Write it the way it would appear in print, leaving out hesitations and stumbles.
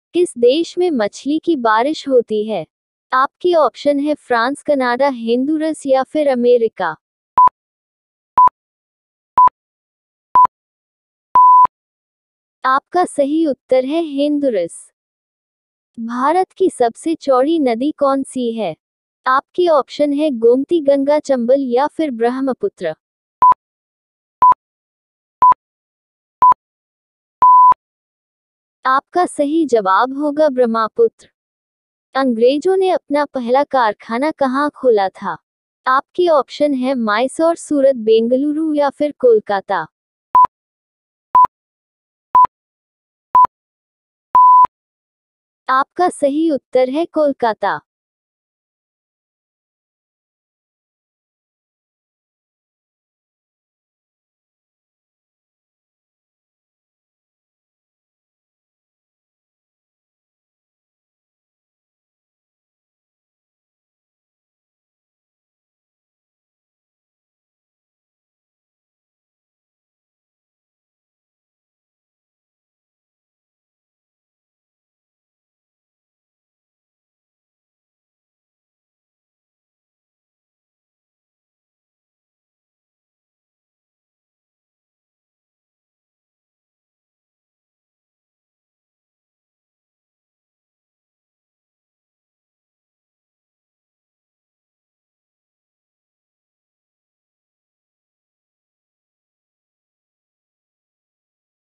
किस देश में मछली की बारिश होती है? आपके ऑप्शन है फ्रांस, कनाडा, होंडुरस या फिर अमेरिका। आपका सही उत्तर है होंडुरस। भारत की सबसे चौड़ी नदी कौन सी है? आपके ऑप्शन है गोमती, गंगा, चंबल या फिर ब्रह्मपुत्र। आपका सही जवाब होगा ब्रह्मपुत्र। अंग्रेजों ने अपना पहला कारखाना कहाँ खोला था? आपके ऑप्शन है मैसूर, सूरत, बेंगलुरु या फिर कोलकाता। आपका सही उत्तर है कोलकाता।